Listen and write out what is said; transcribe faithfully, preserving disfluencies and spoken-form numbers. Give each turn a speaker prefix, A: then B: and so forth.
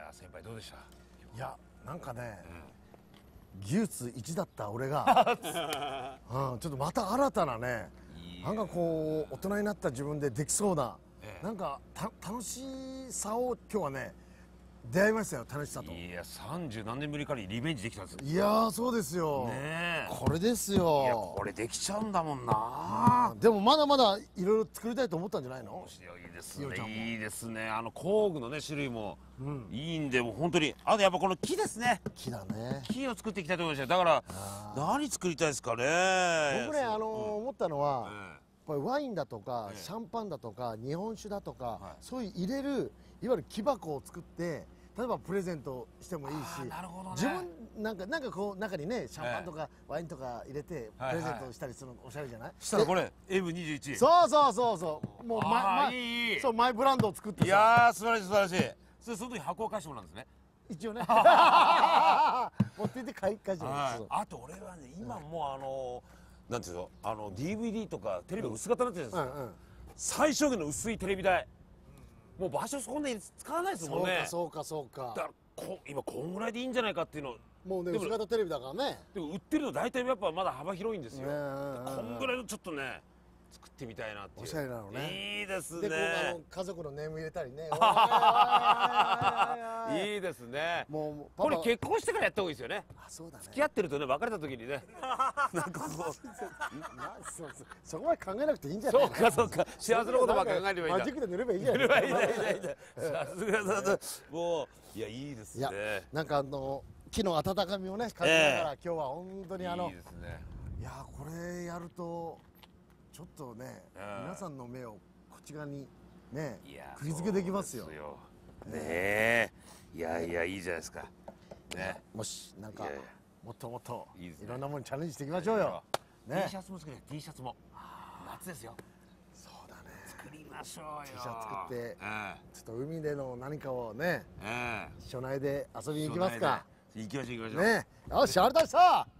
A: や先輩どうでした？
B: いやなんかね、技術いちだった俺が、うん、ちょっとまた新たなね、なんかこう大人になった自分でできそうな、ええ、なんかた楽しさを今日はね出会いましたよ。楽しさと。
A: いやさんじゅうなんねんぶりからリベンジできたんですよ。
B: いやーそうですよ、ね、これですよ。
A: いやこれできちゃうんだもんな。
B: でもまだまだいろいろ作りたいと思ったんじゃないの？
A: 面白いですね。いいですね。あの工具のね種類もいいんで、もう本当にあとやっぱこの木ですね。
B: 木だね。
A: 木を作っていきたいと思いました。だから何作りたいですかね。
B: 僕ねあの思ったのは、やっぱりワインだとかシャンパンだとか日本酒だとか、そういう入れるいわゆる木箱を作って例えばプレゼントしてもいいし、自分なんかなんかこう中にねシャンパンとかワインとか入れてプレゼントしたりするのおしゃれじゃない？
A: したらこれ エムにじゅういち。
B: そうそうそうそうもうマイそうマイブランドを作ってさ。
A: いやー素晴らしい素晴らしい。それその時箱を返してもらうんですね。
B: 一応ね。持っていって返してもらう。
A: あと俺はね今もうあのなんていうのあの ディーブイディー とかテレビが薄型になってるんですよ。最小限の薄いテレビ台。もう場所そんなに使わないですもんね。
B: そうかそうかそうか。
A: だからこ今こんぐらいでいいんじゃないかっていうの。
B: もうね薄型テレビだからね。
A: でも売ってるの大体やっぱまだ幅広いんですよ。こんぐらいのちょっとね作ってみたいなっていう。
B: おしゃれなのね。
A: いいですね。
B: でこうあの家族のネーム入れたりね。
A: いいですね。
B: もう
A: これ結婚してからやった方がいいですよね。
B: あそうだね。
A: 付き合ってるとね別れた時にねなんかこう
B: そこまで考えなくていいんじゃない？
A: そうかそうか幸せのことばっか考えればいいんだ。
B: マジックで塗ればいいじゃない。
A: 塗ればいいんだいいんだいいんだ。さすがだもういやいいですね。
B: なんかあの木の温かみをね感じながら今日は本当にあの
A: いいですね。
B: いやこれやるとちょっとね皆さんの目をこっち側にね釘付けできますよ。
A: ねえいやいやいいじゃないですか。ね
B: もしなんかもっともっといろんなものにチャレンジしていきましょうよ。
A: T シャツも作れ T シャツも夏ですよ。
B: そうだね。
A: 作りましょうよ。
B: T シャツ作ってちょっと海での何かをね所内で遊びに行きますか。
A: 行きましょう行きましょう。
B: ねよしあれだした。